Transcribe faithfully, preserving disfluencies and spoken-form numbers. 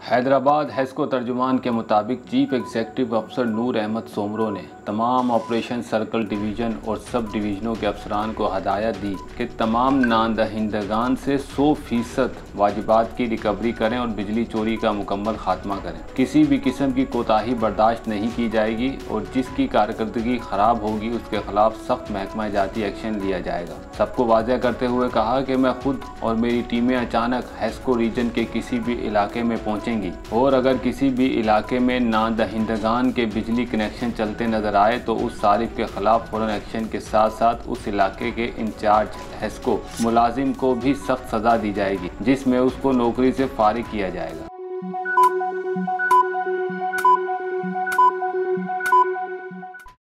Hyderabad Hesco तर्जुमान के मुताबिक chief executive अफसर नूर अहमद सोमरो ने तमाम ऑपरेशन सर्कल डिवीज़न और सब डिवीज़नों के अफसरान को हदायत दी कि तमाम नादहिंदगान से सौ फीसद वाजिबात की रिकवरी करें और बिजली चोरी का मुकम्मल खात्मा करें। किसी भी किस्म की कोताही बर्दाश्त नहीं की जाएगी और जिसकी कारकर्दगी ख़राब होगी उसके खिलाफ सख्त महकमा जाती एक्शन लिया जाएगा। सबको वाज़ेह करते हुए कहा कि मैं खुद और मेरी टीमें अचानक हेस्को रीजन के किसी भी इलाके में पहुँचेंगी और अगर किसी भी इलाके में नादहिंदगान के बिजली कनेक्शन चलते नजर आए तो उस सारिफ के खिलाफ फौरन एक्शन के साथ साथ उस इलाके के इंचार्ज हेस्को मुलाजिम को भी सख्त सजा दी जाएगी जिसमें उसको नौकरी से फारिग किया जाएगा।